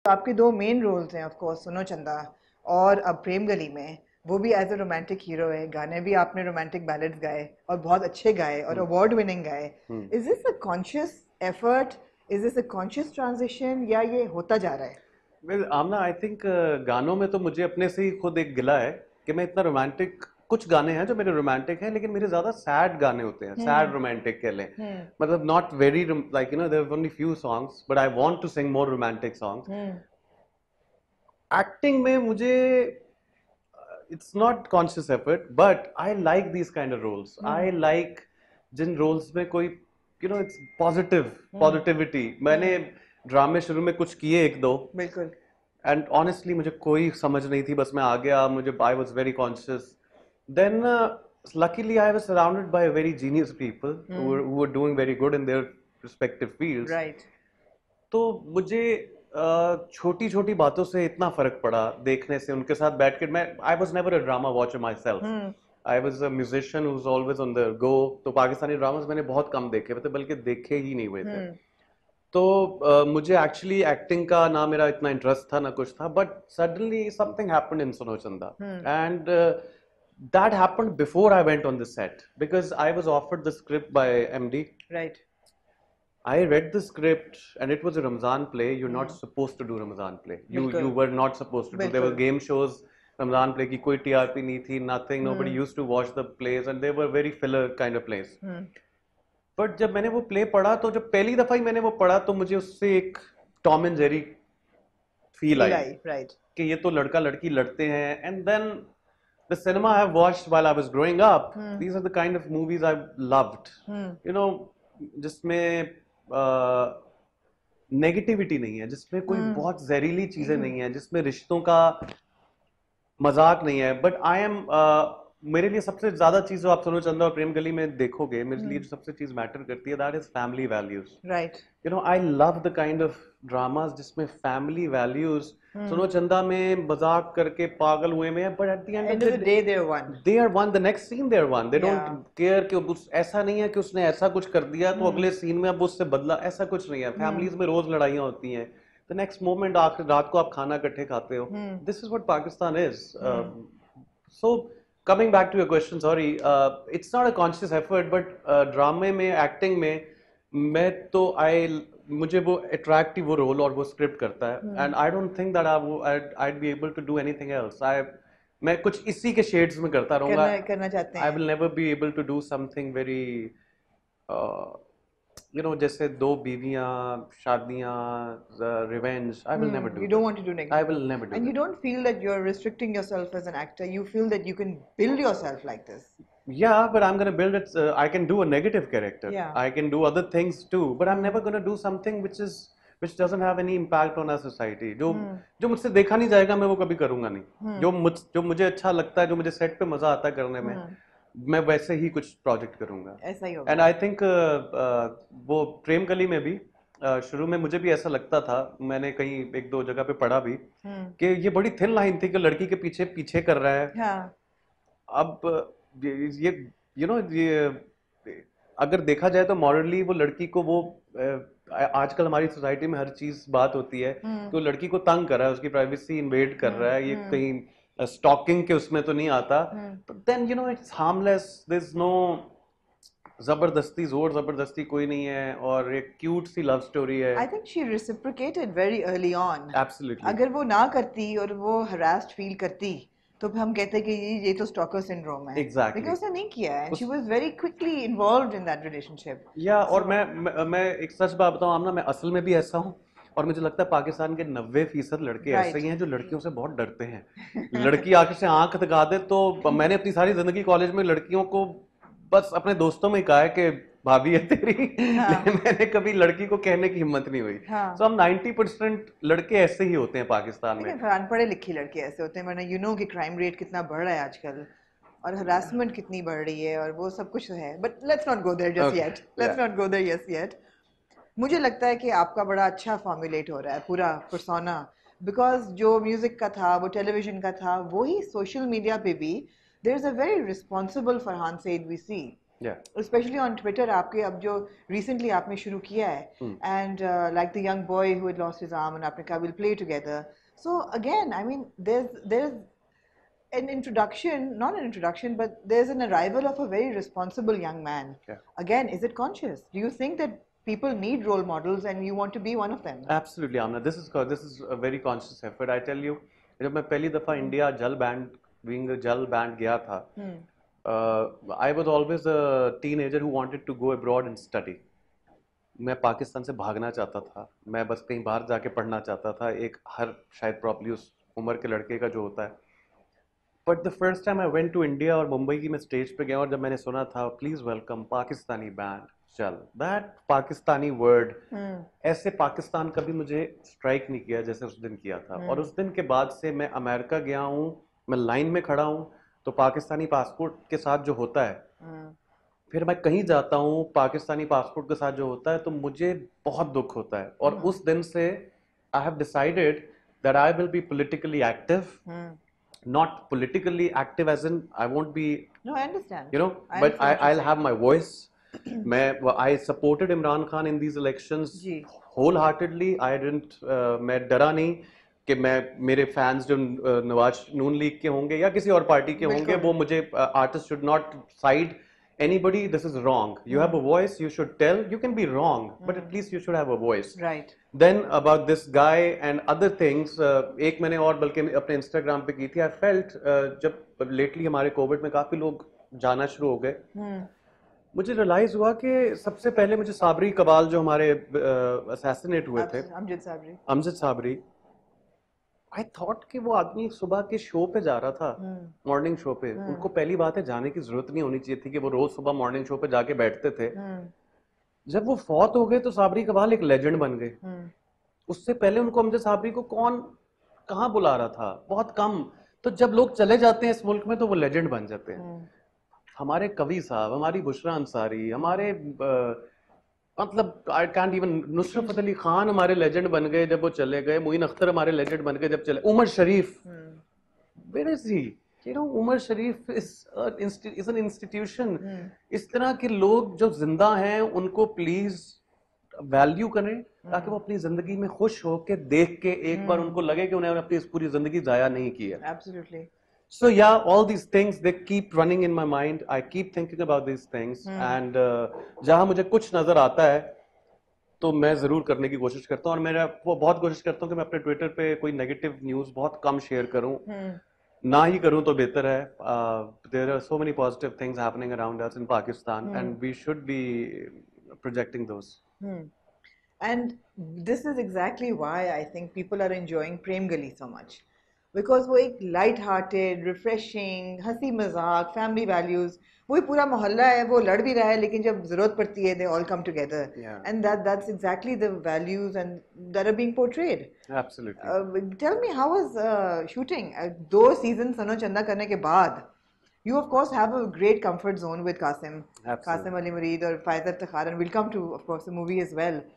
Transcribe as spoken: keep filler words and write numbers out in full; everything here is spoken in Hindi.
आपके दो मेन रोल्स हैं ऑफ कोर्स, सुनो चंदा और अब प्रेम गली में, वो भी एज अ रोमांटिक हीरो है। गाने भी आपने रोमांटिक बैलेड्स गाए और बहुत अच्छे गाए और हम्म award winning guy. Hmm is this a conscious effort, is this a conscious transition, या ये होता जा रहा है? वेल आमना, आई थिंक गानों में तो मुझे अपने से ही खुद एक गिला है कि मैं इतना रोमांटिक, कुछ गाने हैं जो मेरे रोमांटिक हैं लेकिन मेरे ज्यादा सैड गाने होते हैं, हम्म सैड रोमांटिक कह लें। हम्म मतलब not very like you know there only few songs but I want to sing more romantic songs. Hmm acting में मुझे it's not conscious effort but I like these kind of roles. Hmm I like जिन रोल्स में कोई you know it's positive, hmm positivity. मैंने हम्म ड्रामे शुरू में कुछ किए एक दो, बिल्कुल। एंड ऑनेस्टली मुझे कोई समझ नहीं थी, बस मैं आ गया, मुझे I was very conscious. Then luckily I was surrounded by very genius people who hmm were doing very good in their respective fields. Right. तो मुझे छोटी छोटी बातों से इतना फर्क पड़ा देखने से, उनके साथ बैठ के। मैं I was never a drama watcher myself. Hmm I was a musician who was always on the go. तो पाकिस्तानी ड्रामास मैंने बहुत कम देखे थे, बल्कि देखे ही नहीं हुए थे। हम्म तो uh, मुझे एक्चुअली एक्टिंग का ना मेरा इतना इंटरेस्ट था ना कुछ था, but suddenly something happened in Suno Chanda, hmm and that happened before I went on the set because I was offered the script by M D. Right. I read the script and it was a Ramzan play. You're not hmm supposed to do Ramzan play. You you बिल्कुल were not supposed to do. There were बिल्कुल। game shows Ramzan play की कोई T R P नहीं थी, nothing. Nobody hmm used to watch the plays and they were very filler kind of plays. Hmm but जब मैंने वो प्ले पढ़ा, तो जब पहली दफा ही मैंने वो पढ़ा, तो मुझे उससे एक Tom and Jerry feel feel I I, right. कि ये तो लड़का लड़की लड़ते हैं। And then the cinema I have watched while I was growing up, hmm these are the kind of movies I loved, hmm you know, जिसमें नेगेटिविटी नहीं है, जिसमें कोई हम्म बहुत जहरीली चीजें नहीं है, जिसमें रिश्तों का मजाक नहीं है। बट आई एम, मेरे लिए सबसे ज्यादा चीज जो आप सुनो चंदा और प्रेम गली में देखोगे, मेरे लिए हम्म जो सबसे चीज मैटर करती है, that is family values. Right. You know, I love the kind of dramas जिसमें family values. Hmm Suno Chanda में मजाक करके पागल हुए में, but at the end of end of the the day they are one. They are one, the next scene they are one, they ya. Don't care कि उस, ऐसा नहीं है कि उसने ऐसा कुछ कर दिया तो हम्म अगले सीन में अब उससे बदला, ऐसा कुछ नहीं है। हम्म फैमिलीज में रोज लड़ाइयाँ होती हैं, द नेक्स्ट मोमेंट आखिर रात को आप खाना इकट्ठे खाते हो। Hmm this is what Pakistan is. Hmm so coming back to your question, sorry, uh, it's not a conscious effort, but uh, ड्रामे में, एक्टिंग में, मैं तो आई, मुझे वो अट्रैक्ट ही वो रोल और वो स्क्रिप्ट करता है, hmm and I don't think that I I'd be able to do anything else. I मैं कुछ इसी के शेड्स में करता रहूंगा। करना करना चाहते आई हैं। Will never be able to do something very, you know, जैसे दो बीवियां, शादियां, revenge, I will never Hmm, do you don't that. want to do I negative. Will never do And you that. don't feel that you're restricting yourself as an actor. You feel that you can build yourself like this. Yeah, but I'm gonna build it. Uh, I can do a negative character. Yeah. I can do other things too, but I'm Hmm. never gonna do something which is which doesn't have any impact on our society. जो Hmm. जो मुझसे देखा नहीं जाएगा, मैं वो कभी करूंगा नहीं। Hmm. जो मुझ जो मुझे अच्छा लगता है, जो मुझे सेट पे मजा आता है करने में, Hmm. मैं वैसे ही कुछ प्रोजेक्ट करूंगा। ऐसा ही एंड होगा। आई थिंक वो प्रेम गली में भी uh, शुरू में मुझे भी ऐसा लगता था, मैंने कहीं एक दो जगह पे पढ़ा भी Hmm. कि ये बड़ी थिन लाइन थी कि लड़की के पीछे पीछे कर रहा है। हाँ। अब ये यू नो ये अगर देखा जाए तो मॉरली वो लड़की को वो अ, आजकल हमारी सोसाइटी में हर चीज बात होती है Hmm. कि वो लड़की को तंग कर रहा है, उसकी प्राइवेसी इन्वेड कर Hmm. रहा है, ये Hmm. कहीं स्टॉकिंग के उसमें तो नहीं आता। Hmm. But then you know it's harmless, there is no जबरदस्ती, जोर जबरदस्ती कोई नहीं है, और एक क्यूट सी लव स्टोरी है। I think she reciprocated very early on. Absolutely. अगर वो ना करती और वो harassed feel करती, तो फिर हम कहते कि ये ये तो stalker syndrome है। एग्जैक्टली लेकिन उसने नहीं किया है. And उस she was very quickly involved in that relationship. या और So, मैं, मैं मैं एक सच बात बताऊं आमना, मैं असल में भी ऐसा हूं, और मुझे लगता है पाकिस्तान के नब्बे फीसद लड़के ऐसे right. ही हैं जो लड़कियों से बहुत डरते हैं। लड़की आंख से आंख दिखा दे तो, मैंने अपनी सारी जिंदगी कॉलेज में लड़कियों को बस अपने दोस्तों में ही कहा है कि भाभी है तेरी। हाँ मैंने कभी लड़की को कहने की हिम्मत नहीं हुई। हाँ। सो हम नाइन्टी परसेंट लड़के ऐसे ही होते हैं पाकिस्तान में। लेकिन फिर अनपढ़े लिखे लड़के ऐसे होते हैं, वरना यू नो कि क्राइम रेट कितना बढ़ रहा है आजकल और हरासमेंट कितनी बढ़ रही है और वो सब कुछ है। But let's not go there just Okay, yet, let's yeah. Not go there just yet. मुझे लगता है कि आपका बड़ा अच्छा फॉर्मुलेट हो रहा है पूरा पर्सोना, बिकॉज जो म्यूजिक का था, वो टेलीविजन का था, वही सोशल मीडिया पे भी there is a very responsible Farhan Saeed we see. Yeah. Especially on Twitter, आपके अब जो recently आपने शुरू किया है, Hmm. and uh, like the young boy who had lost his arm, and आपने कहा we'll play together. So again, I mean, there's there's an introduction, not an introduction, but there's an arrival of a very responsible young man. Yeah. Again, is it conscious? Do you think that people need role models and you want to be one of them? Absolutely, Amna. This is this is a very conscious effort. I tell you, जब मैं पहली दफा इंडिया जल बैंड बीइंग जल बैंड गया था, I was always a teenager who wanted to go abroad and study. मैं पाकिस्तान से भागना चाहता था, मैं बस कहीं बाहर जाके पढ़ना चाहता था, एक हर शायद प्रॉब्ली उस उम्र के लड़के का जो होता है. But the first time I went to India और मुंबई की मैं स्टेज पे गया और जब मैंने सुना था प्लीज वेलकम पाकिस्तानी बैंड चल, दैट पाकिस्तानी वर्ड, ऐसे पाकिस्तान कभी मुझे स्ट्राइक नहीं किया जैसे उस दिन किया था. और उस दिन के बाद से मैं अमेरिका गया हूँ, मैं लाइन में खड़ा हूँ तो पाकिस्तानी पासपोर्ट के साथ जो होता है, फिर मैं कहीं जाता हूँ पाकिस्तानी पासपोर्ट के साथ जो होता है तो मुझे बहुत दुख होता है. और उस दिन से I have decided that I will be politically active, not politically active as in I won't be, no I understand, you know, I but I, I'll saying. have my voice. मैं I supported Imran Khan in these elections wholeheartedly. I didn't uh, मैं डरा नहीं कि मैं मेरे फैंस जो नवाज नून लीग के होंगे या किसी और पार्टी के होंगे वो मुझे artist should not side anybody. This is wrong. You mm. have a voice, you should tell. You can be wrong, mm. but at least you should have a voice. Right. Then about this guy and other things, uh, एक मैंने और बल्कि अपने इंस्टाग्राम पे की थी. I felt uh, जब लेटली हमारे कोविड में काफी लोग जाना शुरू हो गए, mm. मुझे रियलाइज हुआ कि सबसे पहले मुझे साबरी कबाल जो हमारे असैसिनेट uh, हुए थे, अमजद साबरी अमजद साबरी आई थॉट कि वो आदमी सुबह के शो पे जा रहा था, मॉर्निंग शो पे. उनको पहली बात है जाने की जरूरत नहीं होनी चाहिए थी कि वो रोज सुबह मॉर्निंग शो पे जाके बैठते थे. जब वो फौत हो गए तो साबरी कबाल एक लेजेंड बन गए. उससे पहले उनको अमजद साबरी को कौन कहाँ बुला रहा था, बहुत कम. तो जब लोग चले जाते हैं इस मुल्क में तो वो लेजेंड बन जाते हैं. हमारे कवि साहब, हमारी बुशरा अंसारी, हमारे मतलब I can't even, Nusrat Fateh Ali Khan हमारे लेजेंड बन गए जब वो चले गए. मोइन अख्तर हमारे लेजेंड बन गए जब चले. Umar Sharif, where is he? You know, Umar Sharif is is an institution. इस तरह के लोग जो जिंदा हैं उनको प्लीज वैल्यू करें ताकि वो अपनी जिंदगी में खुश हो के देख के एक बार उनको लगे कि उन्होंने अपनी पूरी जिंदगी जाया नहीं की है. Absolutely. So yeah, all these things they keep running in my mind. I keep thinking about these things, hmm. and uh, जहाँ मुझे कुछ नजर आता है तो मैं जरूर करने की कोशिश करता हूँ. और मेरा वो बहुत कोशिश करता हूँ कि मैं अपने ट्विटर पे कोई नेगेटिव न्यूज बहुत कम शेयर करूँ, hmm. ना ही करूँ तो बेहतर है. There are so many positive things happening around us in Pakistan, hmm. and we should be projecting those. Hmm. And this is exactly why I think people are enjoying Prem Gali so much. Because वो एक लाइट हार्टेड, रिफ्रेशिंग, हंसी मजाक, फैमिली वैल्यूज, वही पूरा मोहल्ला है, वो लड़ भी रहा है लेकिन जब जरूरत पड़ती है they all come together, and that that's exactly the values and that are being portrayed. Absolutely. Tell me how was shooting दो सीजन सनो चंदा करने के बाद? You of course have a great comfort zone with Qasim, Qasim Ali Murid or Faiz Iftikhar, and we'll come to of course the movie as well.